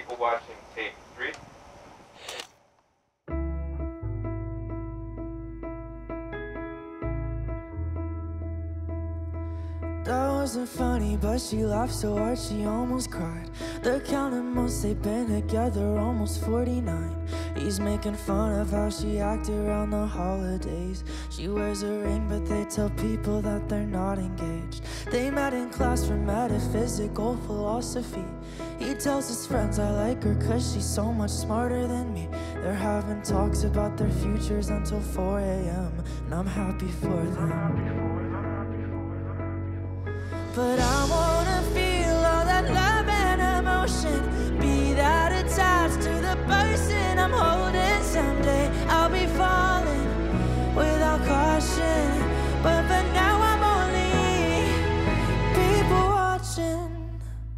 People watching tape 3. That wasn't funny, but she laughed so hard she almost cried. They're counting months they've been together, almost 49. He's making fun of how she acted around the holidays. She wears a ring, but they tell people that they're not engaged. They met in class for metaphysical philosophy. He tells his friends I like her cause she's so much smarter than me. They're having talks about their futures until 4 a.m. and I'm happy for them. But I wanna feel all that love and emotion, be that attached to the person I'm holding. Someday I'll be falling without caution, but for now I'm only people watching.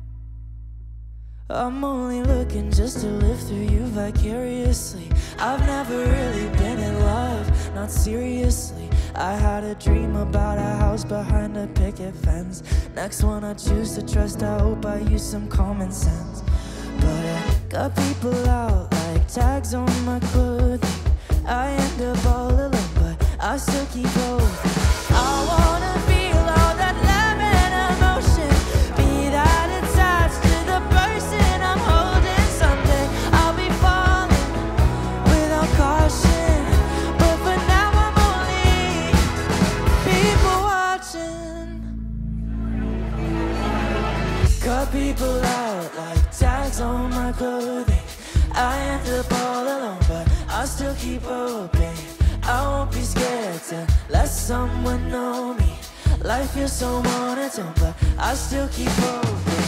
I'm only looking just to live through you vicariously. I've never really been in love, not seriously. I had a dream about a house behind a picket fence. Next one I choose to trust, I hope I use some common sense. But I got people out like tags on my clothing. I end up all alone, but I still keep hoping. I wanna feel all that love and emotion, be that attached to the person I'm holding. Someday I'll be falling without caution, but for now I'm only people watching. Cut people out like tags on my clothing. I end up all alone, but I still keep hoping. I won't be scared to let someone know me. Life feels so monotone, but I still keep hoping.